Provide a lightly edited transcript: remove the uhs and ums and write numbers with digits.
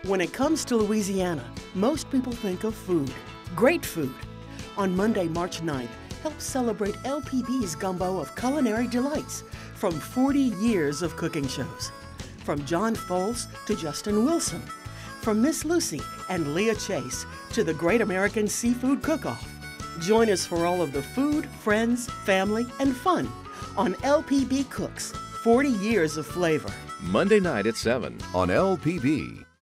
When it comes to Louisiana, most people think of food, great food. On Monday, March 9th, help celebrate LPB's gumbo of culinary delights from 40 years of cooking shows. From John Foles to Justin Wilson, from Miss Lucy and Leah Chase to the Great American Seafood Cook-Off. Join us for all of the food, friends, family, and fun on LPB Cooks, 40 years of flavor. Monday night at 7 on LPB.